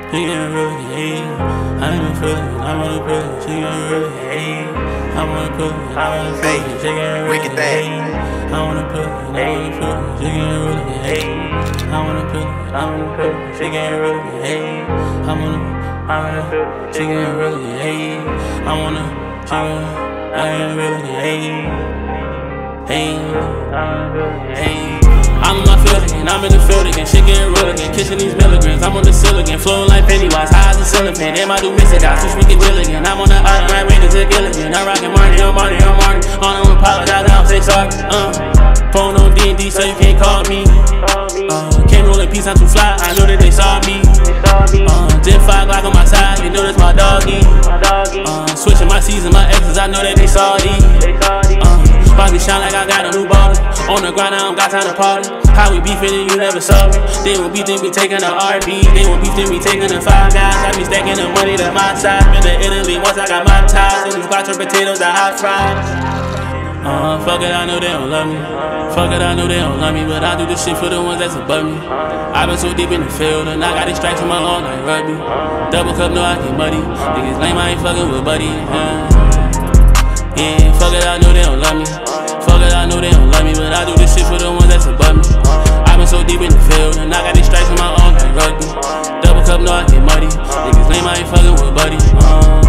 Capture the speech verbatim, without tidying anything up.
she getting really hate. I ain't feel it, I wanna feel it, she getting really hate. I wanna put it, I wanna feel it, she getting really hate. I wanna put it, I wanna feel it, she getting really hate. I wanna put it, I wanna feel it, she getting really hate. I wanna, I wanna feel it, she getting really hate. I wanna, she wanna, I ain't really hate. Hey, hey. I'm in my field again, I'm in the field again, shit getting real again, kissing these milligrams, I'm on the sill again, flowing like Pennywise, high as a cellophane, damn I do miss it, guys, switch we can deal again, I'm on the island, right range to Gilligan, I'm rockin' Marty, I'm Marty, I'm Marty, on them apologize, I don't say sorry, uh, phone on D and D so you can't call me, uh, can't roll in peace, I'm too fly, I know that they saw me, uh, Gen five Glock on my side, you know that's my doggy, uh, switching my season, my exes, I know that they saw these, uh, body shine like I got a new bottle. On the grind, I don't got time to party. How we beefing and you never saw me. They won't beef, then we taking the R B. They won't beef, then we taking the five guys. I be stacking the money to my side. Been to Italy once I got my ties. And these quattro potatoes are hot fries. Uh, fuck it, I know they don't love me. Fuck it, I know they don't love me. But I do this shit for the ones that's above me. I been so deep in the field and I got these strikes on my arm like rugby. Double cup, no I get muddy. Niggas lame, I ain't fucking with buddy. Uh, yeah, fuck it, I know they don't love me. Fuck it, I know they don't love me, but I do this shit for the ones that's above me. I been so deep in the field, and I got these stripes on my arm like rugby. Double cup, no I get muddy. Niggas lame, I ain't fucking with buddy. Uh,